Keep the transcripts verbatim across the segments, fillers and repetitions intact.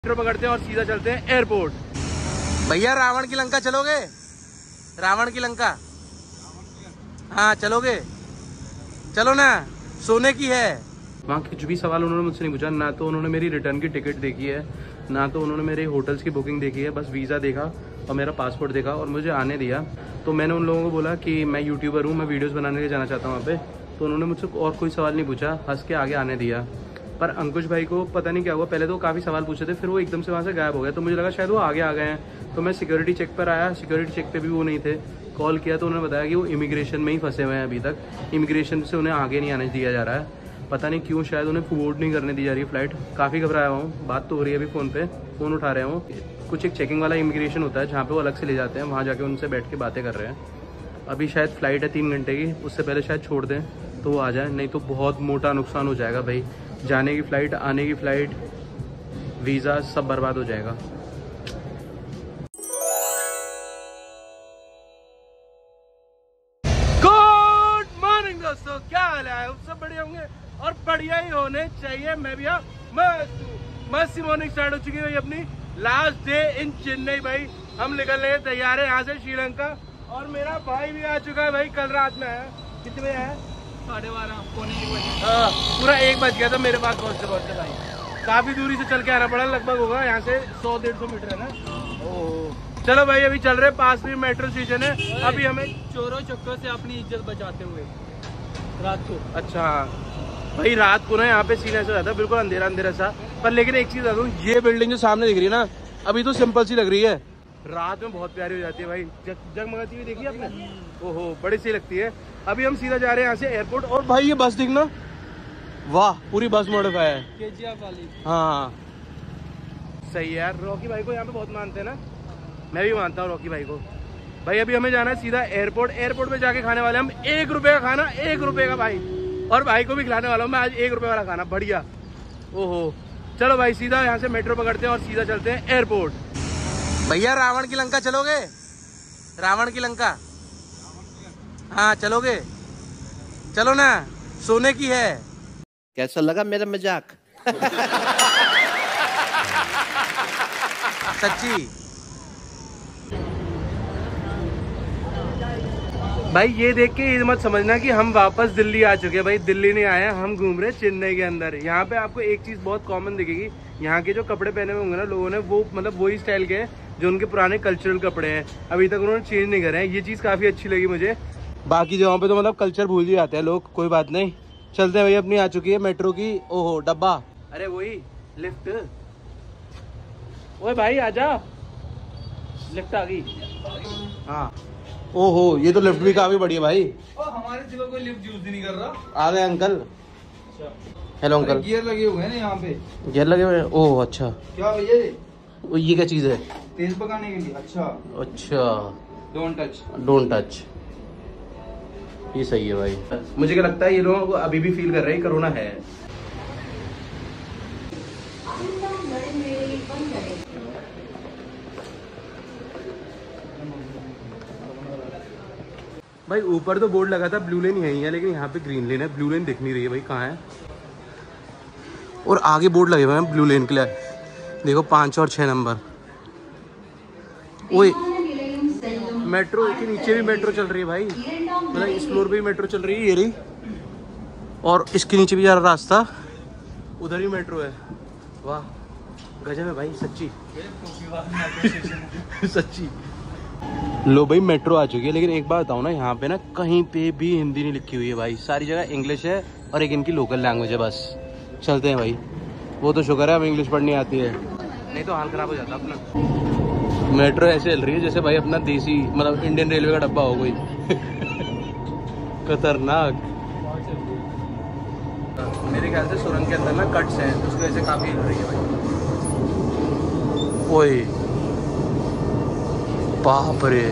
Metro पकड़ते हैं और सीधा चलते हैं एयरपोर्ट। भैया रावण की लंका चलोगे? रावण की लंका, हाँ चलोगे? चलो ना, सोने की है। वहाँ कुछ भी सवाल उन्होंने मुझसे नहीं पूछा, ना तो उन्होंने मेरी रिटर्न की टिकट देखी है, ना तो उन्होंने मेरे होटल्स की बुकिंग देखी है। बस वीज़ा देखा और मेरा पासपोर्ट देखा और मुझे आने दिया। तो मैंने उन लोगों को बोला कि मैं यूट्यूबर हूँ, मैं वीडियोस बनाने के लिए जाना चाहता हूँ वहाँ पे। तो उन्होंने मुझसे और कोई सवाल नहीं पूछा, हंस के आगे आने दिया। पर अंकुश भाई को पता नहीं क्या हुआ, पहले तो काफ़ी सवाल पूछे थे, फिर वो एकदम से वहाँ से गायब हो गया। तो मुझे लगा शायद वो आगे आ गए हैं। तो मैं सिक्योरिटी चेक पर आया, सिक्योरिटी चेक पे भी वो नहीं थे। कॉल किया तो उन्होंने बताया कि वो इमिग्रेशन में ही फंसे हुए हैं अभी तक, इमिग्रेशन से उन्हें आगे नहीं आने दिया जा रहा है। पता नहीं क्यों, शायद उन्हें बोर्ड नहीं करने दी जा रही है फ्लाइट। काफ़ी घबराया हूँ, बात तो हो रही है अभी फ़ोन पे, फ़ोन उठा रहे हूँ। कुछ एक चेकिंग वाला इमिग्रेशन होता है जहाँ पे वो अलग से ले जाते हैं, वहाँ जाके उनसे बैठ के बातें कर रहे हैं। अभी शायद फ्लाइट है तीन घंटे की, उससे पहले शायद छोड़ दें तो वो आ जाए, नहीं तो बहुत मोटा नुकसान हो जाएगा भाई। जाने की फ़्लाइट, आने की फ़्लाइट, वीज़ा सब बर्बाद हो जाएगा। गुड मॉर्निंग दोस्तों, क्या हाल है? सब बढ़िया होंगे और बढ़िया ही होने चाहिए। मैं भी मस्त मस्त मॉर्निंग स्टार्ट हो चुकी है भाई अपनी। लास्ट डे इन चेन्नई भाई, हम निकलने के तैयार है यहाँ से श्रीलंका। और मेरा भाई भी आ चुका है भाई, कल रात में आया। कितने बजे आया? साढ़े बारह पौने एक बजे, पूरा एक बज गया था मेरे पास पहुँचते पहुँचते भाई। काफी दूरी से चल के आना पड़ा, लगभग होगा यहाँ से सौ डेढ़ सौ मीटर है ना। ओह चलो भाई, अभी चल रहे, पास में मेट्रो स्टेशन है। अभी हमें चोरों चक्कर से अपनी इज्जत बचाते हुए रात को। अच्छा भाई, रात को ना यहाँ पे सीन ऐसा रहता है, बिल्कुल अंधेरा अंधेरा सा। पर लेकिन एक चीज बता दूं, ये बिल्डिंग जो सामने दिख रही है ना, अभी तो सिंपल सी लग रही है, रात में बहुत प्यारी हो जाती है भाई। जग जगमगाती हुई देखी आपने? ओहो बड़ी सी लगती है। अभी हम सीधा जा रहे हैं यहाँ से एयरपोर्ट। और भाई ये बस दिखना, वाह पूरी बस मॉडिफाई है, केजीएफ वाली। हाँ सही है यार। रॉकी भाई को यहाँ पे बहुत मानते हैं ना, मैं भी मानता हूँ रॉकी भाई को। भाई अभी हमें जाना है सीधा एयरपोर्ट। एयरपोर्ट में जाके खाने वाले हम एक रुपए का खाना, एक रुपए का भाई। और भाई को भी खिलाने वाला हूँ मैं आज एक रुपए वाला खाना, बढ़िया। ओहो चलो भाई, सीधा यहाँ से मेट्रो पकड़ते हैं और सीधा चलते हैं एयरपोर्ट। भैया रावण की लंका चलोगे? रावण की लंका, हाँ चलोगे? चलो ना, सोने की है। कैसा लगा मेरा मजाक? सच्ची भाई, ये देख के ये मत समझना कि हम वापस दिल्ली आ चुके हैं भाई। दिल्ली नहीं आए, हम घूम रहे चेन्नई के अंदर। यहाँ पे आपको एक चीज बहुत कॉमन दिखेगी, यहाँ के जो कपड़े पहने हुए होंगे ना लोगों ने, वो मतलब वही स्टाइल के हैं जो उनके पुराने कल्चरल कपड़े हैं, अभी तक उन्होंने चेंज नहीं करे हैं। ये चीज काफी अच्छी लगी मुझे। बाकी जगहों पे तो मतलब कल्चर भूल ही जाते हैं लोग, कोई बात नहीं। चलते हैं भाई, अपनी आ चुकी है मेट्रो की। ओहो डब्बा, अरे वही लिफ्ट। ओए भाई आजा, लिफ्ट आ गई। हाँ ओहो, ये तो लिफ्ट भी काफी बढ़िया भाई। ओ, हमारे जगह कोई लिफ्ट यूज नहीं कर रहा। आ गए अंकल। Hello uncle. गियर लगे हुए हैं ना यहाँ पे, गियर लगे हुए हैं। ओह अच्छा, क्या भैया ये? ये क्या चीज है? तेल पकाने के लिए। अच्छा अच्छा, डोंट टच, डोंट टच, ये सही है भाई। मुझे क्या लगता है ये लोग अभी भी फील कर रहे हैं कोरोना है। भाई ऊपर तो बोर्ड लगा था ब्लू लेन यही है, लेकिन यहाँ पे ग्रीन लेन है। ब्लू लेन दिख नहीं रही है भाई, कहाँ है? और आगे बोर्ड लगे हुए हैं ब्लू लेन के लिए, देखो पाँच और छः नंबर। ओए मेट्रो के नीचे भी मेट्रो चल रही है भाई, मतलब इस फ्लोर पे भी मेट्रो चल रही है, ये रही। और इसके नीचे भी जा रहा रास्ता, उधर ही मेट्रो है। वाह गजब है भाई, सच्ची सच्ची। लो भाई मेट्रो आ चुकी है, लेकिन एक बात बताऊँ ना, यहाँ पे ना कहीं पे भी हिंदी नहीं लिखी हुई है भाई, सारी जगह इंग्लिश है और एक इनकी लोकल लैंग्वेज है बस। चलते हैं भाई, वो तो शुक्र है हमें इंग्लिश पढ़नी आती है, नहीं तो हाल खराब हो जाता अपना। मेट्रो ऐसे चल रही है जैसे भाई अपना देसी, मतलब इंडियन रेलवे का डब्बा हो कोई। खतरनाक। मेरे ख्याल से सुरंग के अंदर ना कट्स हैं, उसकी वजह से काफी हिल रही है भाई। ओए बाप रे,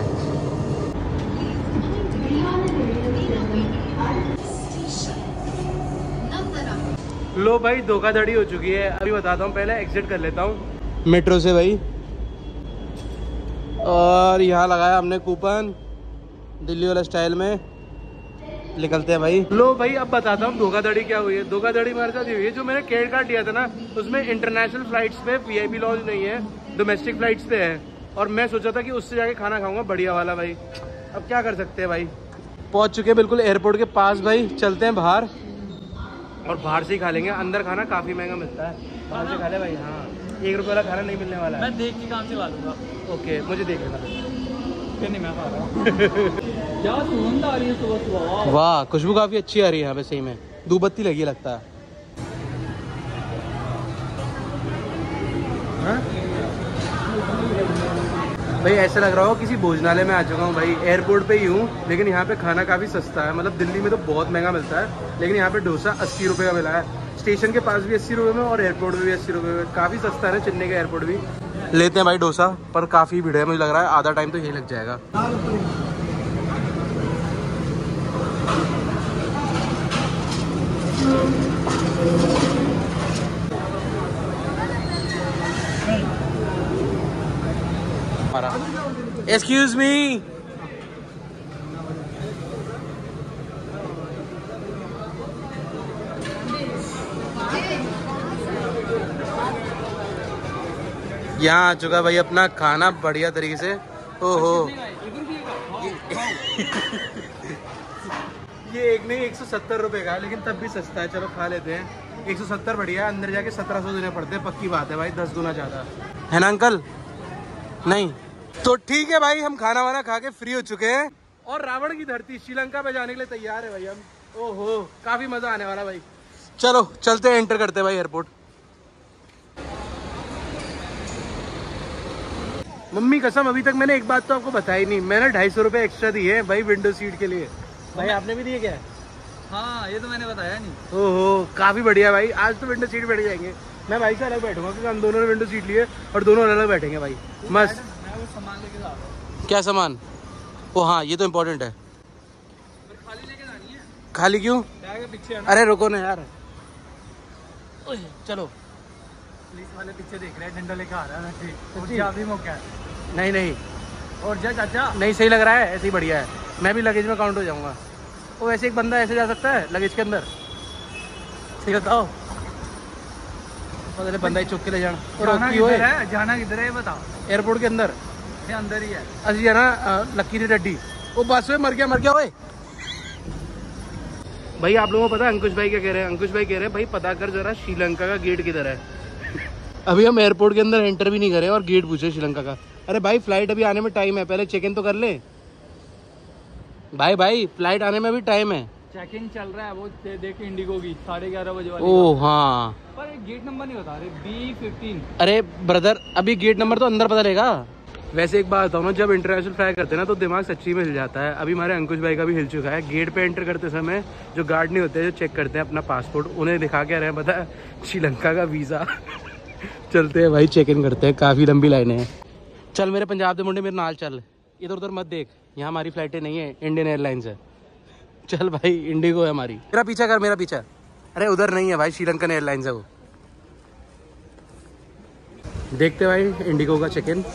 लो भाई धोखाधड़ी हो चुकी है। अभी बताता हूँ, पहले एग्जिट कर लेता हूँ मेट्रो से भाई। और यहाँ लगाया हमने कूपन दिल्ली वाला स्टाइल में। निकलते हैं भाई। लो भाई अब बताता हूँ धोखाधड़ी क्या हुई है। धोखाधड़ी मेरे साथ हुई है, जो मैंने क्रेडिट कार्ड लिया था ना उसमें इंटरनेशनल फ्लाइट्स पे वीआईपी लॉन्च नहीं है, डोमेस्टिक फ्लाइट्स पे है। और मैं सोचा था कि उससे जाके खाना खाऊंगा बढ़िया वाला भाई। अब क्या कर सकते हैं भाई। पहुंच चुके हैं बिल्कुल एयरपोर्ट के पास भाई। चलते हैं बाहर और बाहर से ही खा लेंगे। अंदर खाना काफी महंगा मिलता है, बाहर से खा ले भाई। हाँ एक रुपये वाला खाना नहीं मिलने वाला है। मैं देख के काम चला लूंगा। ओके मुझे देख लेना। फिर नहीं मैं खा रहा हूँ। क्या सुगंध आ रही है सुबह सुबह। वाह खुशबू काफी अच्छी आ रही है यहाँ पे, सही में धूप बत्ती लगी लगता है। भाई ऐसा लग रहा हो किसी भोजनालय में आ चुका हूँ भाई। एयरपोर्ट पे ही हूँ, लेकिन यहाँ पे खाना काफ़ी सस्ता है। मतलब दिल्ली में तो बहुत महंगा मिलता है, लेकिन यहाँ पे डोसा अस्सी रुपये का मिला है। स्टेशन के पास भी अस्सी रुपये में और एयरपोर्ट में भी अस्सी रुपये में। काफ़ी सस्ता है ना चेन्नई का एयरपोर्ट भी। लेते हैं भाई डोसा, पर काफी भीड़ है, मुझे लग रहा है आधा टाइम तो यही लग जाएगा। एक्सक्यूज मी, यहाँ आ चुका भाई अपना खाना बढ़िया तरीके से। ओहो ये एक नहीं एक सौ सत्तर रुपये का है, लेकिन तब भी सस्ता है। चलो खा लेते हैं। एक सौ सत्तर बढ़िया है, अंदर जाके सत्रह सौ देने पड़ते हैं। पक्की बात है भाई, दस गुना ज़्यादा है ना अंकल? नहीं तो ठीक है भाई, हम खाना वाना खा के फ्री हो चुके हैं और रावण की धरती श्रीलंका पे जाने के लिए तैयार है भाई हम। ओहो काफ़ी मज़ा आने वाला भाई। चलो चलते हैं, एंटर करते हैं भाई एयरपोर्ट। मम्मी कसम अभी तक मैंने एक बात तो आपको बताई नहीं, मैंने ढाई सौ रुपये एक्स्ट्रा दिए हैं भाई विंडो सीट के लिए। भाई आपने भी दिए क्या? हाँ ये तो मैंने बताया नहीं। ओहो काफ़ी बढ़िया भाई, आज तो विंडो सीट बैठ जाएंगे। मैं भाई से अलग बैठूंगा क्योंकि हम दोनों ने विंडो सीट लिए और दोनों अलग अलग बैठेंगे भाई। मस्त। मैं वो सामान लेके जा रहा हूँ। क्या सामान? ओ हाँ ये तो इम्पोर्टेंट है। खाली लेके जानी है। खाली क्यों? बैग के पीछे है ना। अरे रुको ना यार, चलो। पुलिस वाले पीछे देख रहे हैं, डंडा लेके आ रहा है। और जा भी मौका है। नहीं नहीं और जा चाचा। नहीं सही लग रहा है, ऐसे ही बढ़िया है। मैं भी लगेज में काउंट हो जाऊंगा। वो ऐसे एक बंदा ऐसे जा सकता है लगेज के अंदर? सही बताओ। पहले बंदा ही चुप के ले जाना। जाना किधर है? जाना किधर है बताओ। एयरपोर्ट के अंदर ये अंदर ही है। असली है ना लक्की दी रेड्डी। वो बस में मर गया मर गया ओए। भाई आप लोगों को पता है अंकुश भाई क्या कह रहे हैं? अंकुश भाई कह रहे हैं भाई पता कर जरा श्रीलंका का गेट किधर है। अभी हम एयरपोर्ट के अंदर एंटर भी नहीं करे और गेट पूछे श्रीलंका का। अरे भाई फ्लाइट अभी आने में टाइम है, पहले चेक इन तो कर ले। भाई भाई फ्लाइट आने में भी टाइम है। चेक इन चल रहा है वो दे, देख इंडिगो की साढ़े ग्यारह बजे वाली। ओ हाँ पर गेट नंबर नहीं बता रहे। B fifteen. अरे ब्रदर अभी गेट नंबर तो अंदर पता रहेगा। वैसे एक बात बताऊँ ना, जब इंटरनेशनल फ्लाई करते हैं ना तो दिमाग सच्ची में हिल जाता है। अभी हमारे अंकुश भाई का भी हिल चुका है। गेट पे एंटर करते समय जो गार्ड नहीं होते जो चेक करते हैं अपना पासपोर्ट, उन्हें दिखा के रहे हैं पता है श्रीलंका का वीज़ा। चलते हैं भाई चेक इन करते हैं, काफ़ी लंबी लाइनें हैं। चल मेरे पंजाब के मुंडे मेरे नाल चल, इधर उधर मत देख, यहाँ हमारी फ्लाइटें नहीं है, इंडियन एयरलाइंस है। चल भाई इंडिगो है हमारी। मेरा पीछा कर, मेरा पीछा। अरे उधर नहीं है भाई, श्रीलंकन एयरलाइंस है वो। देखते भाई इंडिगो का चेक इन,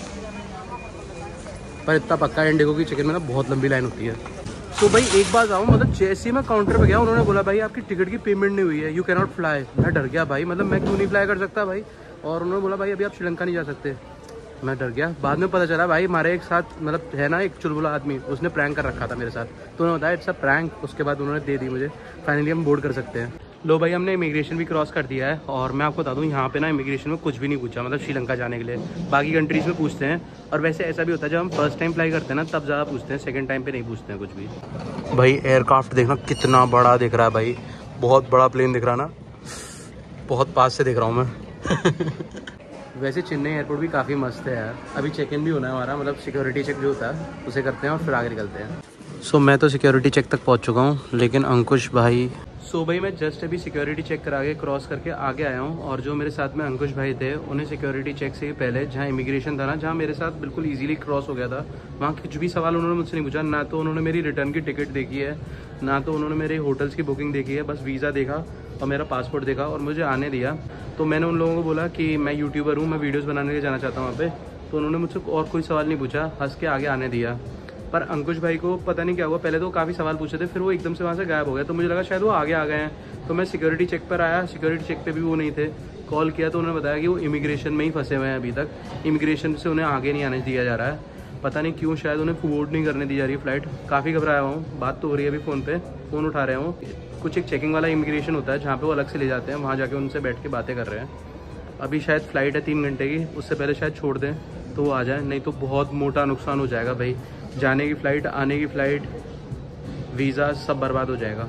पर इतना पक्का इंडिगो की चेक इन में ना बहुत लंबी लाइन होती है। तो भाई एक बात आऊँ, मतलब जैसे ही मैं काउंटर पे गया उन्होंने बोला भाई आपकी टिकट की पेमेंट नहीं हुई है, यू कैन नॉट फ्लाई। मैं डर गया भाई, मतलब मैं क्यों नहीं फ्लाई कर सकता भाई। और उन्होंने बोला भाई अभी आप श्रीलंका नहीं जा सकते। मैं डर गया। बाद में पता चला भाई हमारे एक साथ मतलब है ना एक चुलबुला आदमी, उसने प्रैंक कर रखा था मेरे साथ, तो उन्होंने बताया इट्स अ प्रैंक। उसके बाद उन्होंने दे दी मुझे, फाइनली हम बोर्ड कर सकते हैं। लो भाई हमने इमिग्रेशन भी क्रॉस कर दिया है और मैं आपको बता दूं यहाँ पे ना इमिग्रेशन में कुछ भी नहीं पूछा, मतलब श्रीलंका जाने के लिए। बाकी कंट्रीज़ में पूछते हैं और वैसे ऐसा भी होता है जब हम फर्स्ट टाइम फ्लाई करते हैं ना तब ज़्यादा पूछते हैं, सेकंड टाइम पे नहीं पूछते हैं कुछ भी। भाई एयरक्राफ्ट देखना कितना बड़ा दिख रहा है भाई, बहुत बड़ा प्लेन दिख रहा ना, बहुत पास से देख रहा हूँ मैं। वैसे चेन्नई एयरपोर्ट भी काफ़ी मस्त है यार। अभी चेक इन भी होना है हमारा, मतलब सिक्योरिटी चेक जो होता है उसे करते हैं और फिर आगे निकलते हैं। सो so, मैं तो सिक्योरिटी चेक तक पहुँच चुका हूँ, लेकिन अंकुश भाई सो so, भाई मैं जस्ट अभी सिक्योरिटी चेक करा के क्रॉस करके आगे आया हूँ और जो मेरे साथ में अंकुश भाई थे उन्हें सिक्योरिटी चेक से पहले जहाँ इमिग्रेशन था ना, जहाँ मेरे साथ बिल्कुल इजीली क्रॉस हो गया था, वहाँ कुछ भी सवाल उन्होंने मुझसे नहीं पूछा। ना तो उन्होंने मेरी रिटर्न की टिकट देखी है, ना तो उन्होंने मेरे होटल्स की बुकिंग देखी है, बस वीज़ा देखा और मेरा पासपोर्ट देखा और मुझे आने दिया। तो मैंने उन लोगों को बोला कि मैं यूट्यूबर हूँ, मैं वीडियोज़ बनाने के लिए जाना चाहता हूँ वहाँ पे। तो उन्होंने मुझसे और कोई सवाल नहीं पूछा, हंस के आगे आने दिया। पर अंकुश भाई को पता नहीं क्या हुआ, पहले तो काफ़ी सवाल पूछे थे, फिर वो एकदम से वहाँ से गायब हो गया। तो मुझे लगा शायद वो आगे आ गए हैं। तो मैं सिक्योरिटी चेक पर आया, सिक्योरिटी चेक पे भी वो नहीं थे। कॉल किया तो उन्होंने बताया कि वो इमिग्रेशन में ही फंसे हुए हैं अभी तक, इमिग्रेशन से उन्हें आगे नहीं आने दिया जा रहा है। पता नहीं क्यों, शायद उन्हें फॉरवर्ड नहीं करने दी जा रही है फ़्लाइट। काफ़ी घबराया हूँ, बात तो हो रही है अभी फ़ोन पे, फ़ोन उठा रहे हूँ। कुछ एक चेकिंग वाला इमिग्रेशन होता है जहाँ पे वो अलग से ले जाते हैं, वहाँ जाके उनसे बैठ के बातें कर रहे हैं। अभी शायद फ़्लाइट है तीन घंटे की, उससे पहले शायद छोड़ दें तो वो आ जाए, नहीं तो बहुत मोटा नुकसान हो जाएगा भाई। जाने की फ़्लाइट, आने की फ़्लाइट, वीज़ा सब बर्बाद हो जाएगा।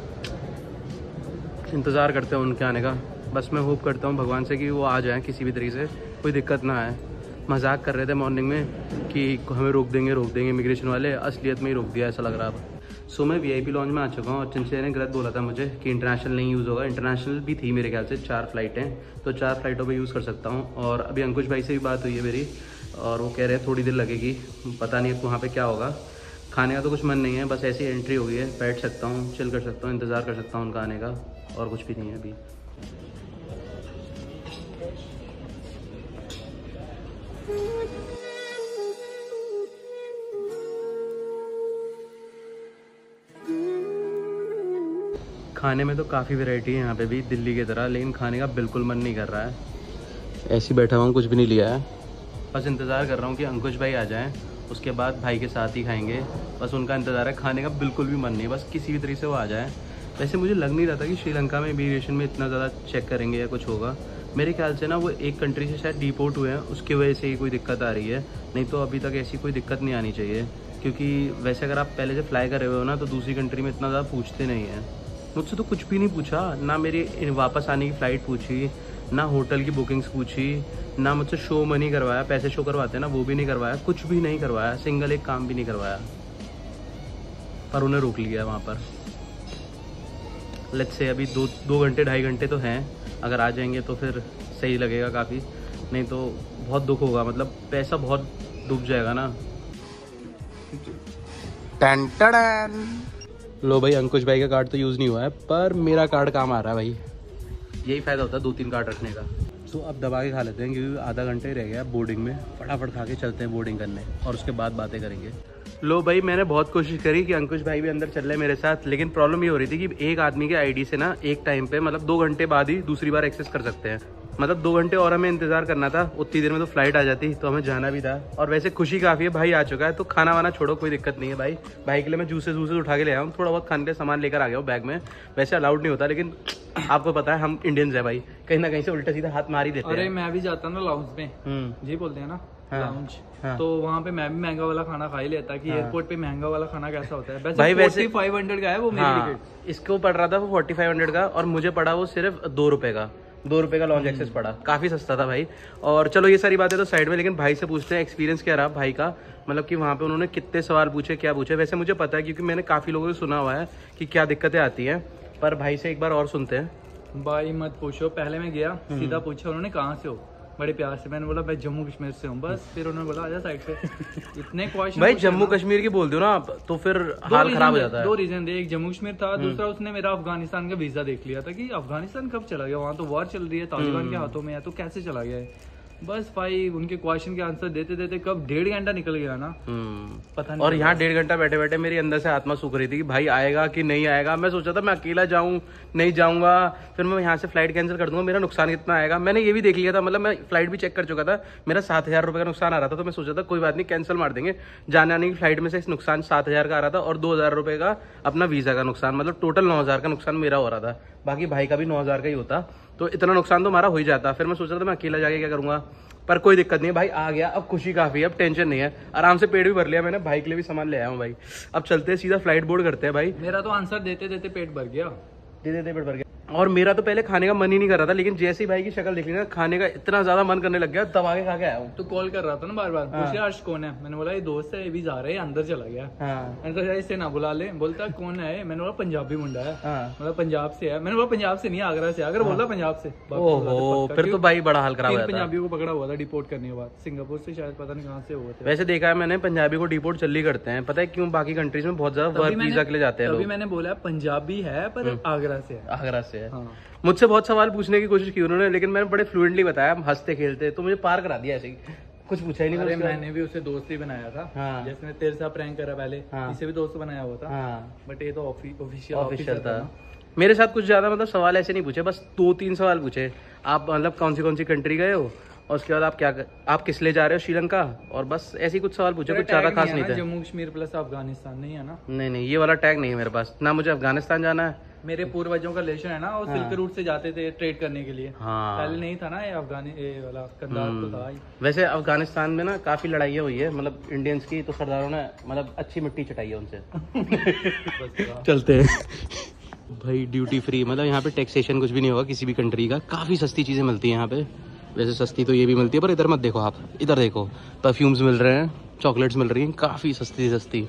इंतज़ार करते हैं उनके आने का। बस मैं होप करता हूँ भगवान से कि वो आ जाएँ किसी भी तरीके से, कोई दिक्कत ना आए। मजाक कर रहे थे मॉर्निंग में कि हमें रोक देंगे रोक देंगे इमिग्रेशन वाले, असलियत में ही रोक दिया ऐसा लग रहा है अब। सो मैं वीआईपी लॉन्च में आ चुका हूँ और चिंचे ने गलत बोला था मुझे कि इंटरनेशनल नहीं यूज़ होगा। इंटरनेशनल भी थी मेरे ख्याल से, चार फ्लाइटें, तो चार फ्लाइटों पे यूज़ कर सकता हूँ। और अभी अंकुश भाई से भी बात हुई है मेरी और वो कह रहे हैं थोड़ी देर लगेगी, पता नहीं वहाँ पे क्या होगा। खाने का तो कुछ मन नहीं है, बस ऐसी एंट्री हो गई है, बैठ सकता हूँ, चिल कर सकता हूँ, इंतज़ार कर सकता हूँ उनका आने का, और कुछ भी नहीं है अभी। खाने में तो काफ़ी वैरायटी है यहाँ पे भी दिल्ली की तरह, लेकिन खाने का बिल्कुल मन नहीं कर रहा है। ऐसे ही बैठा हुआ हूँ, कुछ भी नहीं लिया है, बस इंतज़ार कर रहा हूँ कि अंकुश भाई आ जाएं, उसके बाद भाई के साथ ही खाएंगे। बस उनका इंतज़ार है, खाने का बिल्कुल भी मन नहीं है, बस किसी भी तरीके से वो आ जाए। वैसे मुझे लग नहीं रहा था कि श्रीलंका में इमिग्रेशन में इतना ज़्यादा चेक करेंगे या कुछ होगा। मेरे ख्याल से ना वो एक कंट्री से शायद डिपोर्ट हुए हैं, उसकी वजह से ही कोई दिक्कत आ रही है, नहीं तो अभी तक ऐसी कोई दिक्कत नहीं आनी चाहिए। क्योंकि वैसे अगर आप पहले से फ्लाई कर रहे हो ना तो दूसरी कंट्री में इतना ज़्यादा पूछते नहीं हैं। मुझसे तो कुछ भी नहीं पूछा, ना मेरी वापस आने की फ़्लाइट पूछी, ना होटल की बुकिंग्स पूछी, ना मुझसे शो मनी करवाया, पैसे शो करवाते हैं ना वो भी नहीं करवाया, कुछ भी नहीं करवाया, सिंगल एक काम भी नहीं करवाया। पर उन्हें रोक लिया वहाँ पर। लेट्स से अभी दो दो घंटे ढाई घंटे तो हैं, अगर आ जाएंगे तो फिर सही लगेगा काफ़ी, नहीं तो बहुत दुख होगा, मतलब पैसा बहुत डूब जाएगा ना। Ton ton. लो भाई, अंकुश भाई का कार्ड तो यूज़ नहीं हुआ है, पर मेरा कार्ड काम आ रहा है भाई। यही फ़ायदा होता है दो तीन कार्ड रखने का। तो अब दबा के खा लेते हैं क्योंकि आधा घंटा ही रह गया बोर्डिंग में, फटाफट खा के चलते हैं बोर्डिंग करने और उसके बाद बातें करेंगे। लो भाई, मैंने बहुत कोशिश करी कि अंकुश भाई भी अंदर चल रहे मेरे साथ, लेकिन प्रॉब्लम ये हो रही थी कि एक आदमी के आईडी से ना एक टाइम पे मतलब दो घंटे बाद ही दूसरी बार एक्सेस कर सकते हैं। मतलब दो घंटे और हमें इंतजार करना था, उतनी देर में तो फ्लाइट आ जाती तो हमें जाना भी था। और वैसे खुशी काफ़ी है, भाई आ चुका है तो खाना वाना छोड़ो, कोई दिक्कत नहीं है भाई। भाई के लिए मैं जूसेस वूसेस उठा के ले आया हूँ, थोड़ा बहुत खाने का सामान लेकर आ गया हूँ बैग में। वैसे अलाउड नहीं होता, लेकिन आपको पता है हम इंडियंस है भाई, कहीं ना कहीं से उल्टा सीधा हाथ मार ही देते हैं। अरे मैं भी जाता ना लाउंज में, जी बोलते हैं ना लाउंज, हाँ। तो वहाँ पे मैं भी महंगा वाला खाना खा ही लेता कि एयरपोर्ट पे महंगा वाला खाना कैसा होता है। भाई वैसे फाइव हंड्रेड का है वो मेरी हाँ, टिकट। इसको पड़ रहा था वो फोर्टी फाइव हंड्रेड का और मुझे पड़ा वो सिर्फ दो रुपए का दो रुपए का लॉन्च एक्सेस पड़ा, काफी सस्ता था भाई। और चलो ये सारी बातें तो साइड में, लेकिन भाई से पूछते हैं एक्सपीरियंस क्या रहा भाई का, मतलब कि वहाँ पे उन्होंने कितने सवाल पूछे, क्या पूछे। वैसे मुझे पता है क्योंकि मैंने काफी लोगों से सुना हुआ है कि क्या दिक्कतें आती हैं, पर भाई से एक बार और सुनते हैं। भाई मत पूछो, पहले मैं गया सीधा पूछा उन्होंने कहाँ से हो, बड़े प्यार से। मैंने बोला मैं जम्मू कश्मीर से हूँ, बस। फिर उन्होंने बोला आजा साइड से। इतने क्वेश्चन भाई जम्मू कश्मीर की बोल दो ना आप तो फिर हाल खराब हो जाता है। दो रीजन थे, एक जम्मू कश्मीर था, दूसरा उसने मेरा अफगानिस्तान का वीजा देख लिया था कि अफगानिस्तान कब चला गया, वहाँ तो वॉर चल रही है, तालिबान के हाथों में है, तो कैसे चला गया है। बस भाई उनके क्वेश्चन के आंसर देते देते कब डेढ़ घंटा निकल गया ना, पता नहीं। और यहाँ डेढ़ घंटा बैठे बैठे मेरी अंदर से आत्मा सूख रही थी कि भाई आएगा कि नहीं आएगा। मैं सोचा था मैं अकेला जाऊँ, नहीं जाऊंगा, फिर मैं यहाँ से फ्लाइट कैंसिल कर दूंगा, मेरा नुकसान कितना आएगा। मैंने ये भी देख लिया था, मतलब मैं फ्लाइट भी चेक कर चुका था, मेरा सात हजार रुपये का नुकसान आ रहा था। तो मैं सोचा था कोई बात नहीं, कैंसिल मार देंगे। जाने आने की फ्लाइट में से इस नुकसान सात हजार का आ रहा था और दो हजार रुपये का अपना वीजा का नुकसान, मतलब टोटल नौ हजार का नुकसान मेरा हो रहा था। बाकी भाई का भी नौ हजार का ही होता, तो इतना नुकसान तो हमारा हो ही जाता। फिर मैं सोच रहा था मैं अकेला जाके क्या करूंगा, पर कोई दिक्कत नहीं है, भाई आ गया, अब खुशी काफी है, अब टेंशन नहीं है, आराम से पेट भी भर लिया मैंने, भाई के लिए भी सामान ले आया हूँ भाई। अब चलते हैं सीधा फ्लाइट बोर्ड करते हैं भाई। मेरा तो आंसर देते देते पेट भर गया, दे देते पेट भर गया। और मेरा तो पहले खाने का मन ही नहीं कर रहा था, लेकिन जैसे ही भाई की शक्ल देखी ना, खाने का इतना ज्यादा मन करने लग गया, दबा के खा के आया हूँ। तो कॉल कर रहा था ना बार बार, पूछ रहा अर्श कौन है, मैंने बोला ये दोस्त है, ये भी जा रहे हैं, अंदर चला गया। हाँ। मैंने कहा इससे ना बुला ले, बोलता कौन है, मैंने बोला पंजाबी मुंडा है, हाँ। मतलब पंजाब से है। मैंने बोला पंजाब से नहीं, आगरा से। अगर बोला पंजाब से, ओहो, फिर तो भाई बड़ा हाल खराब हो जाता है। पंजाबियों को पकड़ा हुआ था डिपोर्ट करने के बाद, सिंगापुर से शायद, पता नहीं कहाँ से हुआ था। वैसे देखा है मैंने, पंजाबी को डिपोर्ट जल्दी करते हैं, पता है क्यों? बाकी कंट्रीज में बहुत ज्यादा वर्क वीजा के लिए जाते हैं लोग। तभी मैंने बोला पंजाबी है पर आगरा से है। आगरा से है। हाँ। मुझसे बहुत सवाल पूछने की कोशिश की उन्होंने, लेकिन मैंने बड़े फ्लुएंटली बताया, हम हंसते खेलते, तो मुझे पार करा दिया ऐसे ही। कुछ पूछा ही नहीं। अरे उसके बाद? मैंने भी उसे दोस्त ही बनाया था। हाँ। जैसे तेरे साथ प्रैंक करा पहले, हाँ। इसे भी दोस्त बनाया हुआ था। हाँ बट ये तो ऑफिशियल ऑफिशियल था। मेरे साथ कुछ ज्यादा मतलब सवाल ऐसे नहीं पूछे, बस दो तीन सवाल पूछे। आप मतलब कौन सी कौन सी कंट्री गए हो, और उसके बाद आप क्या आप किस लिए जा रहे हो श्रीलंका, और बस ऐसे ही कुछ सवाल पूछे, कुछ ज्यादा खास नहीं थे। जम्मू कश्मीर प्लस अफगानिस्तान नहीं है ना? नहीं नहीं, ये वाला टैग नहीं है मेरे पास ना। मुझे अफगानिस्तान जाना है। मेरे पूर्वजों का रिलेशन है ना, वो हाँ। सिल्क रूट से जाते थे ट्रेड करने के लिए। हाँ पहले नहीं था ना ये अफगानी ये वाला कंधार तो था ही। वैसे अफगानिस्तान में ना काफी लड़ाइयाँ हुई है, मतलब इंडियंस की, तो सरदारों ने मतलब अच्छी मिट्टी चटाई है उनसे। चलते हैं भाई। ड्यूटी फ्री मतलब यहाँ पे टैक्सेशन कुछ भी नहीं होगा किसी भी कंट्री का। काफ़ी सस्ती चीज़ें मिलती हैं यहाँ पे। वैसे सस्ती तो ये भी मिलती है, पर इधर मत देखो आप, इधर देखो परफ्यूम्स मिल रहे हैं, चॉकलेट्स मिल रही हैं, काफ़ी सस्ती सस्ती।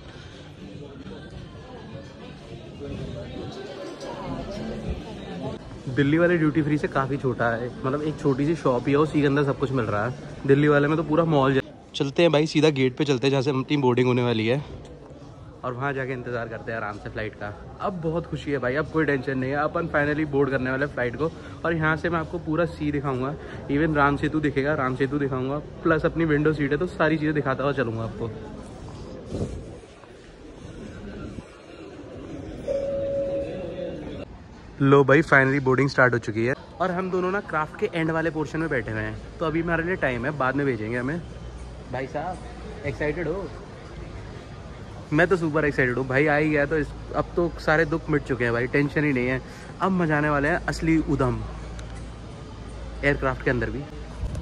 दिल्ली वाले ड्यूटी फ्री से काफ़ी छोटा है, मतलब एक छोटी सी शॉप ही है, उसी के अंदर सब कुछ मिल रहा है। दिल्ली वाले में तो पूरा मॉल। चलते हैं भाई, सीधा गेट पे चलते हैं जहाँ से अपनी बोर्डिंग होने वाली है, और वहाँ जाके इंतज़ार करते हैं आराम से फ्लाइट का। अब बहुत खुशी है भाई, अब कोई टेंशन नहीं है। अपन फाइनली बोर्ड करने वाले फ्लाइट को, और यहाँ से मैं आपको पूरा सी दिखाऊंगा। इवन राम सेतु दिखेगा, राम सेतु दिखाऊंगा, प्लस अपनी विंडो सीट है, तो सारी चीज़ें दिखाता हुआ चलूँगा आपको। लो भाई, फाइनली बोर्डिंग स्टार्ट हो चुकी है, और हम दोनों ना क्राफ्ट के एंड वाले पोर्शन में बैठे हुए हैं। तो अभी हमारे लिए टाइम है, बाद में भेजेंगे हमें। भाई साहब एक्साइटेड हो? मैं तो सुपर एक्साइटेड हूँ भाई। आ ही गया तो इस, अब तो सारे दुख मिट चुके हैं भाई, टेंशन ही नहीं है। अब मजा आने वाले हैं असली उधम एयरक्राफ्ट के अंदर भी।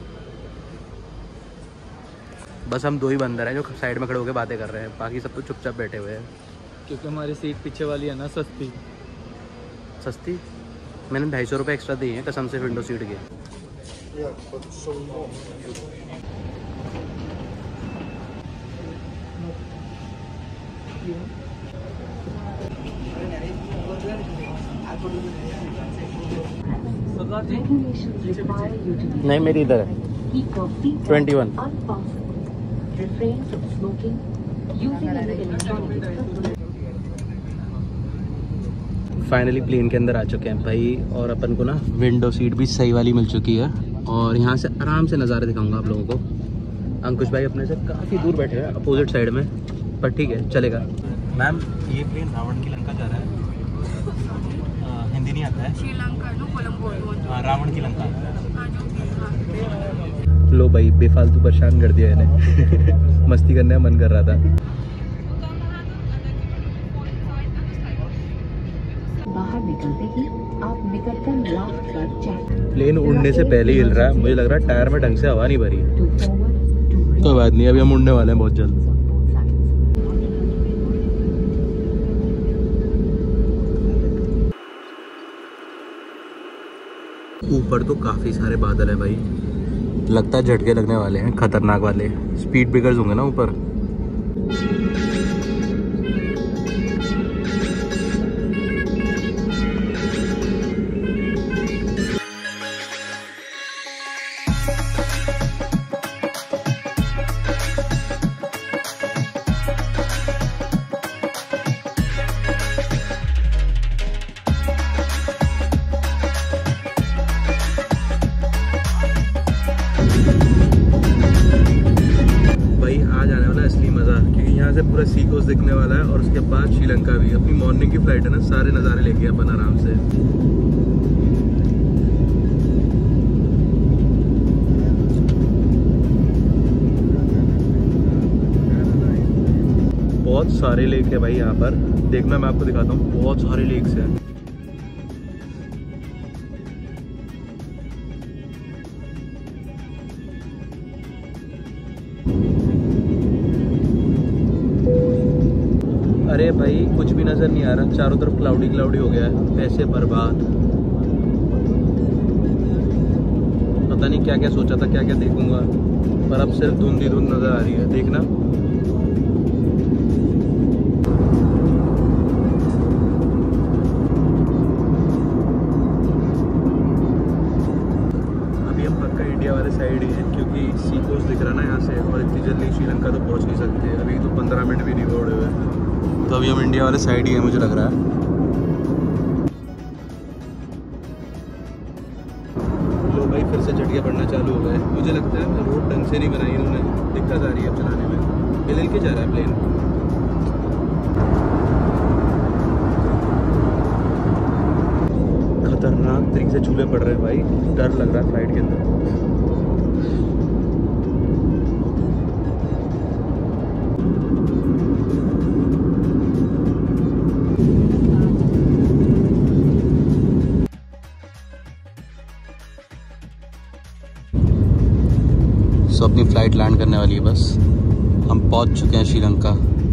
बस हम दो ही बंदर हैं जो साइड में खड़े होकर बातें कर रहे हैं, बाकी सब तो चुपचाप बैठे हुए हैं। क्योंकि हमारी सीट पीछे वाली है ना सस्ती। सस्ती? मैंने ढाई सौ रुपये एक्स्ट्रा दिए हैं कसम से विंडो सीट के। नहीं मेरी इधर है ट्वेंटी वन। फाइनली प्लेन के अंदर आ चुके हैं भाई, और अपन को ना विंडो सीट भी सही वाली मिल चुकी है, और यहाँ से आराम से नज़ारे दिखाऊंगा आप लोगों को। अंकुश भाई अपने से काफ़ी दूर बैठे हैं अपोजिट साइड में, पर ठीक है चलेगा। मैम ये प्लेन रावण की लंका जा रहा है। आ, हिंदी नहीं आता है। हाँ रावण की लंका। लो भाई बेफालतू परेशान कर दिया इन्हें। मस्ती करने का मन कर रहा था। बाहर निकलते ही आप निकटतम लास्ट पर चेक। प्लेन उड़ने से पहले हिल रहा है, मुझे लग रहा है टायर में ढंग से हवा नहीं भरी। कोई बात नहीं, अभी हम उड़ने वाले हैं बहुत जल्द। ऊपर तो काफी सारे बादल हैं भाई, लगता है झटके लगने वाले हैं खतरनाक वाले। स्पीड ब्रेकर्स होंगे ना ऊपर। पूरा सी कोस्ट दिखने वाला है, और उसके बाद श्रीलंका भी। अपनी मॉर्निंग की फ्लाइट है ना, सारे नज़ारे लेके अपन आराम से। बहुत सारे लेक है भाई यहाँ पर, देखना मैं आपको दिखाता हूँ, बहुत सारे लेक्स हैं। अरे भाई कुछ भी नजर नहीं आ रहा, चारों तरफ क्लाउडी क्लाउडी हो गया है, पैसे बर्बाद। पता नहीं क्या क्या सोचा था, क्या क्या देखूंगा, पर अब सिर्फ धुंध ही धुंध नजर आ रही है। देखना अभी हम पक्का इंडिया वाले साइड ही है, क्योंकि सी कोस्ट दिख रहा ना यहाँ से, और इतनी जल्दी श्रीलंका तो पहुँच नहीं सकते। अभी तो पंद्रह मिनट भी नहीं उड़े हुए, तो अभी हम इंडिया वाले साइड ही है मुझे लग रहा है। लो भाई फिर से झटके पड़ना चालू हो गए। मुझे लगता है रोड ढंग से नहीं बनाई इन्होंने, दिक्कत आ रही है अब चलाने में। हिल के जा रहा है प्लेन। खतरनाक तरीके से चूल्हे पड़ रहे हैं भाई, डर लग रहा है फ्लाइट के अंदर। सो अपनी फ्लाइट लैंड करने वाली है बस। हम पहुंच चुके हैं श्रीलंका।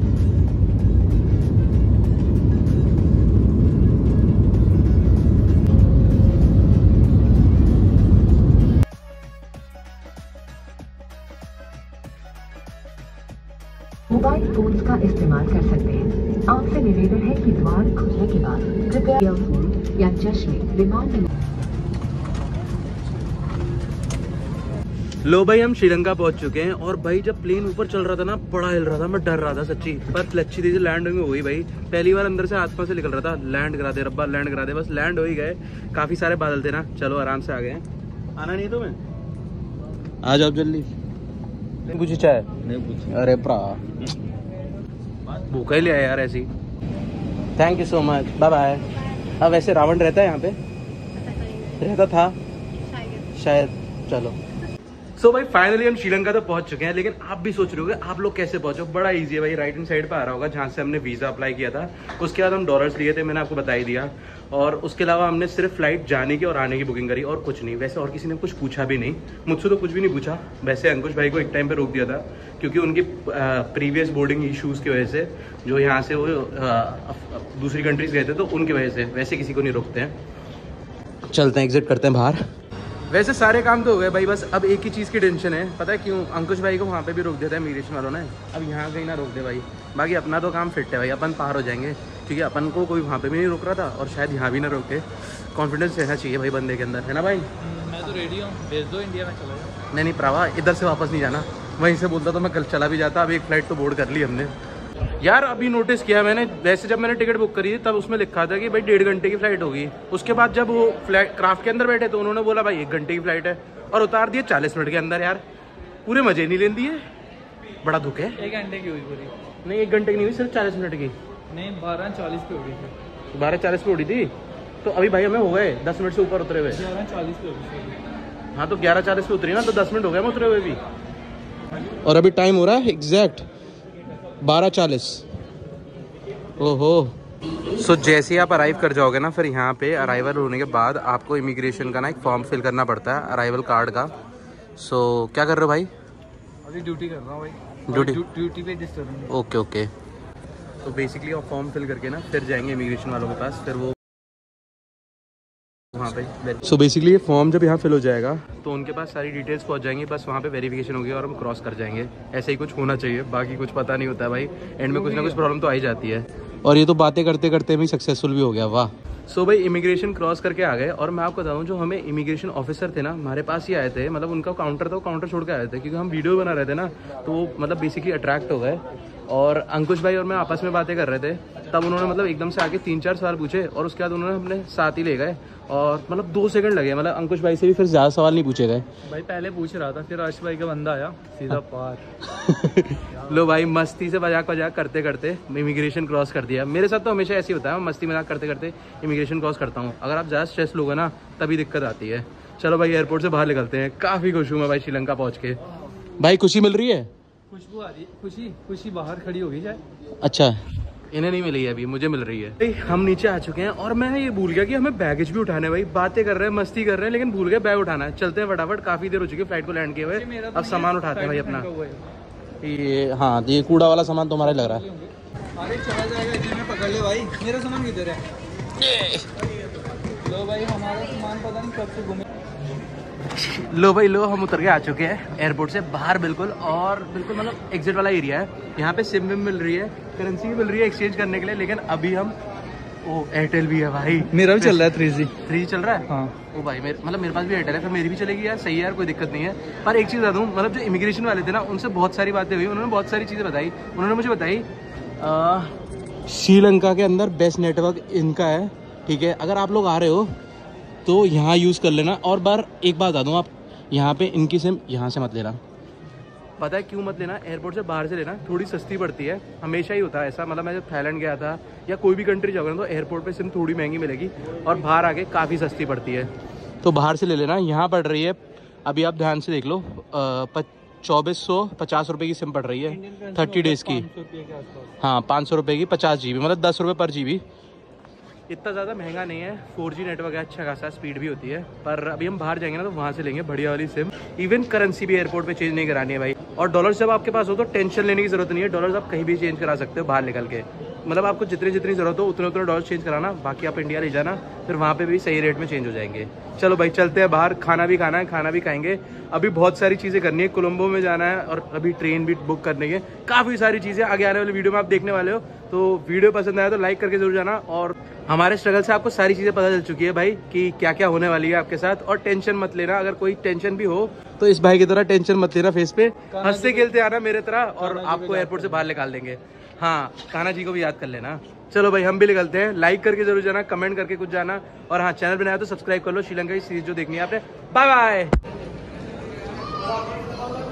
मोबाइल फोन्स का इस्तेमाल कर सकते हैं। आपसे निवेदन है कि द्वार खुलने के बाद कृपया ईयरफोन या चश्मे विमान में। लो भाई हम श्रीलंका पहुंच चुके हैं और भाई जब प्लेन ऊपर चल रहा था ना, बड़ा हिल रहा था, मैं डर रहा था सच्ची। पर अच्छी तरीके से लैंड में हुई भाई। पहली बार अंदर से आसपास से निकल रहा था, लैंड करा दे रब्बा, लैंड करा दे, बस लैंड हो ही गए। काफी सारे बादल थे ना, चलो आराम से आ गए। आना नहीं तुम्हें? आ जाओ जल्दी। नहीं पूछी चाय? नहीं पूछी। अरे भरा भूखा ही ले आया यार ऐसी। Thank you so much, bye bye. अब वैसे रावण रहता है यहाँ पे? रहता था शायद। चलो सो so भाई फाइनली हम श्रीलंका तो पहुंच चुके हैं, लेकिन आप भी सोच रहे होगे आप लोग कैसे पहुंचो। बड़ा इजी है भाई, राइट हैंड साइड पे आ रहा होगा जहां से हमने वीजा अप्लाई किया था। उसके बाद हम डॉलर्स लिए थे, मैंने आपको बता ही दिया। और उसके अलावा हमने सिर्फ फ्लाइट जाने की और आने की बुकिंग करी और कुछ नहीं। वैसे और किसी ने कुछ पूछा भी नहीं, मुझसे तो कुछ भी नहीं पूछा। वैसे अंकुश भाई को एक टाइम पे रोक दिया था क्योंकि उनकी प्रीवियस बोर्डिंग इशूज़ की वजह से, जो यहाँ से वो दूसरी कंट्रीज गए थे तो उनकी वजह से। वैसे किसी को नहीं रोकते हैं। चलते हैं, एग्जिट करते हैं बाहर। वैसे सारे काम तो हो गए भाई, बस अब एक ही चीज़ की टेंशन है। पता है क्यों? अंकुश भाई को वहाँ पे भी रोक दिया था इमिग्रेशन वालों ने, अब यहाँ कहीं ना रोक दे भाई। बाकी अपना तो काम फिट है भाई, अपन पार हो जाएंगे क्योंकि अपन को कोई वहाँ पे भी नहीं रोक रहा था और शायद यहाँ भी ना रोके। कॉन्फिडेंस रहना चाहिए भाई बंदे के अंदर, है ना भाई? मैं तो रेडी हूँ, भेज दो इंडिया में चला जाओ। नहीं नहीं प्रावा, इधर से वापस नहीं जाना। वहीं से बोलता तो मैं कल चला भी जाता। अब एक फ्लाइट तो बोर्ड कर ली हमने यार। अभी नोटिस किया मैंने, वैसे जब मैंने टिकट बुक करी थी तब उसमें लिखा था कि भाई डेढ़ घंटे की फ्लाइट होगी। उसके बाद जब वो फ्लाइट क्राफ्ट के अंदर बैठे तो उन्होंने बोला भाई एक घंटे की फ्लाइट है और उतार दिए चालीस मिनट के अंदर। यार पूरे मजे नहीं ले दिए, बड़ा दुख है। एक घंटे की हुई पूरी? नहीं एक घंटे की नहीं हुई, सिर्फ चालीस मिनट की। नहीं बारह चालीस पे हो गई थी। बारह चालीस पे उड़ी थी तो अभी भाई हमें हो गए दस मिनट से ऊपर उतरे हुए। ग्यारह चालीस पे हो गई। हाँ तो ग्यारह चालीस पे उतरी ना, तो दस मिनट हो गए हम उतरे हुए भी। और अभी टाइम हो रहा है एग्जैक्ट बारह चालीस। ओहो। सो so, जैसे ही आप अराइव कर जाओगे ना, फिर यहाँ पे अराइवल होने के बाद आपको इमिग्रेशन का ना एक फॉर्म फिल करना पड़ता है, अराइवल कार्ड का। सो so, क्या कर रहे हो भाई? अभी ड्यूटी कर रहा हूँ भाई। ड्यूटी ड्यूटी पे डिस्टर्ब। Okay okay. तो बेसिकली आप फॉर्म फिल करके ना फिर जाएंगे इमिग्रेशन वालों के पास, फिर वो वहाँ पे। सो बेसिकली ये फॉर्म जब यहाँ फिल हो जाएगा तो उनके पास सारी डिटेल्स पहुँच जाएंगी, बस वहाँ पे वेरिफिकेशन होगी और हम क्रॉस कर जाएंगे। ऐसे ही कुछ होना चाहिए, बाकी कुछ पता नहीं होता भाई। एंड में कुछ ना कुछ प्रॉब्लम तो आ ही जाती है। और ये तो बातें करते करते भी सक्सेसफुल भी हो गया, वाह। सो so भाई इमिग्रेशन क्रॉस करके आ गए। और मैं आपको बताऊं, जो हमें इमिग्रेशन ऑफिसर थे ना हमारे पास ही आए थे, मतलब उनका काउंटर था, वो काउंटर छोड़ के आए थे क्योंकि हम वीडियो बना रहे थे ना, तो वो मतलब बेसिकली अट्रैक्ट हो गए। और अंकुश भाई और मैं आपस में बातें कर रहे थे, तब उन्होंने मतलब एकदम से आके तीन चार सवाल पूछे और उसके बाद उन्होंने अपने साथ ही ले गए। और मतलब दो सेकंड लगे, मतलब अंकुश भाई से भी फिर ज़्यादा सवाल नहीं पूछे गए भाई। पहले पूछ रहा था, फिर आशिफ भाई का बंदा आया सीधा पार। लो भाई मस्ती से मजाक मजाक करते करते इमिग्रेशन क्रॉस कर दिया। मेरे साथ तो हमेशा ऐसे ही होता है, मस्ती मजाक करते करते इमिग्रेशन क्रॉस करता हूँ। अगर आप ज़्यादा स्ट्रेस लोगे ना तभी दिक्कत आती है। चलो भाई एयरपोर्ट से बाहर निकलते हैं। काफ़ी खुश हूँ मैं भाई श्रीलंका पहुँच के। भाई खुशी मिल रही है? खुशबू आ रही है। खुशी खुशी बाहर खड़ी होगी शायद। अच्छा, इन्हें नहीं मिली है अभी, मुझे मिल रही है। भाई हम नीचे आ चुके हैं और मैं ये भूल गया कि हमें बैगेज भी उठाने। भाई बातें कर रहे हैं, मस्ती कर रहे हैं, लेकिन भूल गए बैग उठाना है। चलते हैं फटाफट, काफी देर हो चुकी है फ्लाइट को लैंड किए हुए। अब सामान उठाते हैं भाई अपना। ये हाँ, ये कूड़ा वाला सामान तुम्हारा लग रहा है। अरे चला जाएगा, इतने में पकड़ ले भाई। मेरा सामान किधर है? लो भाई हमारा सामान पता नहीं कब से घूमे। लो भाई लो, हम उतर के आ चुके हैं एयरपोर्ट से बाहर बिल्कुल। और बिल्कुल मतलब एग्जिट वाला एरिया है। यहाँ पे सिम विम मिल रही है, करेंसी भी मिल रही है एक्सचेंज करने के लिए। लेकिन अभी हम ओ एयरटेल भी है भाई। मेरा भी चल रहा है थ्री जी। थ्री चल रहा है? हाँ। ओ भाई मेरे मतलब मेरे पास भी एयरटेल है, फिर मेरी भी चलेगी यार। सही है यार, कोई दिक्कत नहीं है। पर एक चीज़ बता दूँ, मतलब जो इमिग्रेशन वाले थे ना उनसे बहुत सारी बातें हुई। उन्होंने बहुत सारी चीज़ें बताई। उन्होंने मुझे बताई श्रीलंका के अंदर बेस्ट नेटवर्क इनका है, ठीक है। अगर आप लोग आ रहे हो तो यहाँ यूज़ कर लेना। और बार एक बात बता दूँ, आप यहाँ पे इनकी सिम यहाँ से मत लेना। पता है क्यों मत लेना? एयरपोर्ट से बाहर से लेना, थोड़ी सस्ती पड़ती है, हमेशा ही होता है ऐसा। मतलब मैं जब थाईलैंड गया था या कोई भी कंट्री जाऊँगा तो एयरपोर्ट पे सिम थोड़ी महंगी मिलेगी और बाहर आके काफ़ी सस्ती पड़ती है, तो बाहर से ले लेना। यहाँ पड़ रही है, अभी आप ध्यान से देख लो, चौबीस सौ पचास रुपये की सिम पड़ रही है थर्टी डेज़ की। हाँ, पाँच सौ रुपये की पचास जी बी, मतलब दस रुपये पर जी बी। इतना ज़्यादा महंगा नहीं है, फोर जी नेटवर्क है, अच्छा खासा स्पीड भी होती है। पर अभी हम बाहर जाएंगे ना तो वहाँ से लेंगे बढ़िया वाली सिम। इवन करेंसी भी एयरपोर्ट पे चेंज नहीं करानी है भाई। और डॉलर्स जब आपके पास हो तो टेंशन लेने की जरूरत नहीं है, डॉलर्स आप कहीं भी चेंज करा सकते हो बाहर निकल के। मतलब आपको जितनी जितनी जरूरत हो उतने उतने डॉलर चेंज कराना, बाकी आप इंडिया ले जाना, फिर वहाँ पे भी सही रेट में चेंज हो जाएंगे। चलो भाई चलते हैं बाहर, खाना भी खाना है, खाना भी खाएंगे। अभी बहुत सारी चीज़ें करनी है, कोलंबो में जाना है और अभी ट्रेन भी बुक करनी है, काफ़ी सारी चीज़ें आगे आने वाली वीडियो में आप देखने वाले हो। तो वीडियो पसंद आया तो लाइक करके जरूर जाना। और हमारे स्ट्रगल से आपको सारी चीज़ें पता चल चुकी है भाई कि क्या क्या होने वाली है आपके साथ। और टेंशन मत लेना, अगर कोई टेंशन भी हो तो इस भाई की तरह टेंशन मत लेना, फेस पे हंसते खेलते आना मेरे तरह और आपको एयरपोर्ट से बाहर निकाल देंगे। हाँ, कान्हा जी को भी याद कर लेना। चलो भाई हम भी निकलते हैं, लाइक करके जरूर जाना, कमेंट करके कुछ जाना, और हाँ चैनल बनाया तो सब्सक्राइब कर लो, श्रीलंका की सीरीज जो देखनी है आपने। Bye bye.